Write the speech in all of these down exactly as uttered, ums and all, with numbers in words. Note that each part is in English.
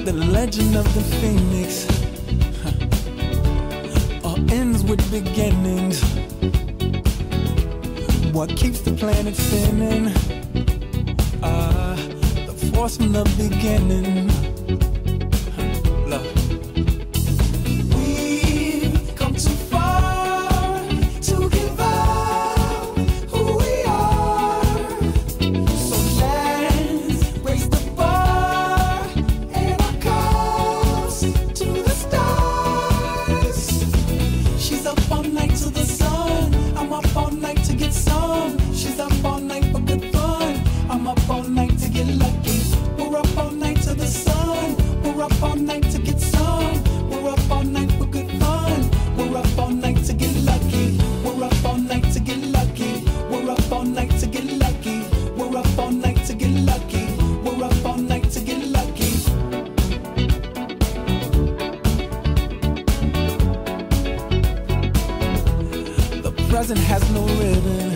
The legend of the phoenix huh. all ends with beginnings. What keeps the planet spinning? Ah, uh, the force from the beginning. Huh. Love. We've come too far to give up who we are. So let's raise the bar and our cups to the stars. She's up all night to the sun. I'm up all night to get some. She's up all night for good fun. I'm up all night to get lucky. We're up all night to the sun. We're up all night to get some. We're up all night for good fun. We're up all night to get lucky. We're up all night to get lucky. We're up all night to get lucky. We're up all night to get lucky. We're up all night to get lucky. The present has no ribbon.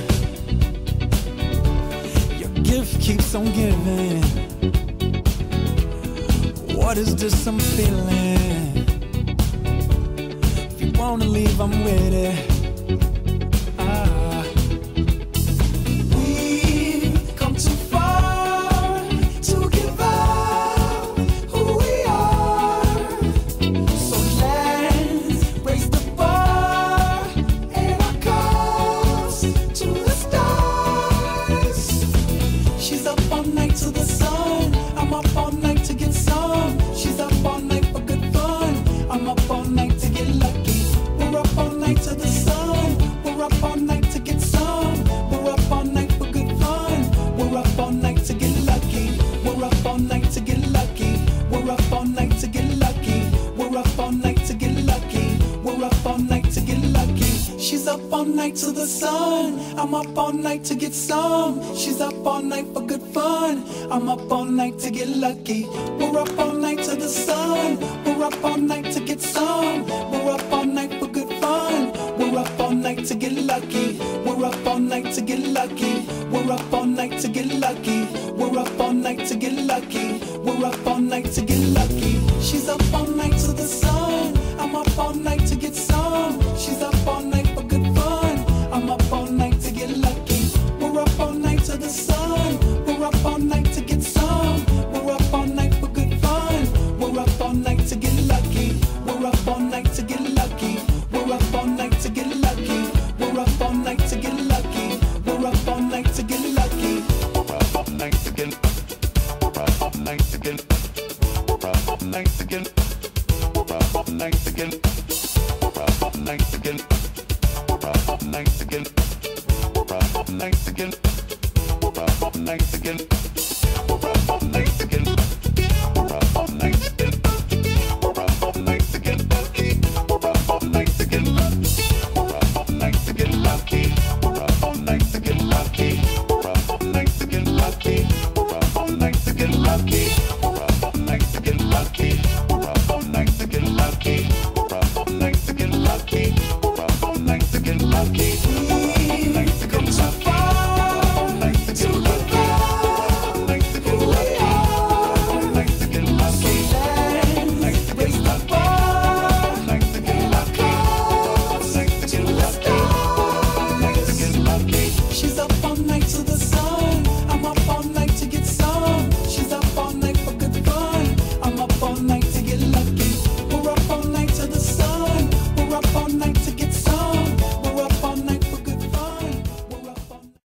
Your gift keeps on giving. What is this I'm feeling? If you wanna leave, I'm with it. Ah. We've come too far to give up who we are. So let's raise the bar and our cups to the stars. She's up all night to the sun. I'm up all night to get some. She's up all night for good fun. I'm up all night to get lucky. We're up all night to the sun. We're up all night to get some. We're up all night for good fun. We're up all night to get lucky. We're up all night to get lucky. We're up all night to get lucky. We're up all night to get lucky. We're up all night to get lucky. She's up all night to the sun. I'm up all night to get some. She's up all night for good fun. I'm up all night to get lucky. We're up all night to the sun. We're up all night to get some. We're up all night for good fun. We're up all night to get lucky. We're up all night to get lucky. We're up all night to get lucky. We're up all night to get lucky. We're up all night to get lucky. She's up all night to the sun. I'm up all night to get some. She's up all night for good fun. I'm up all night to get lucky. We're up all night to the sun. We're up all night to get some. We're up all night for good fun. We're up all night to get lucky. We're up all night to get lucky. We're up all night to get lucky. We're up all night to get lucky. We're up all night to get lucky. We're up all night to get. We're up all night to get. We're up all night to get. We're up all night to get. We're up all night to get. We're up all night to get. We're up all night to get. We're up all night to get. We're up all night to get. We're up all night to get. We're up all night to get lucky. We're up all night to get lucky. We're up all night to get lucky. We're up all night to get lucky. We're up all night to get lucky. We're up all night to get lucky. We're up all night to get lucky.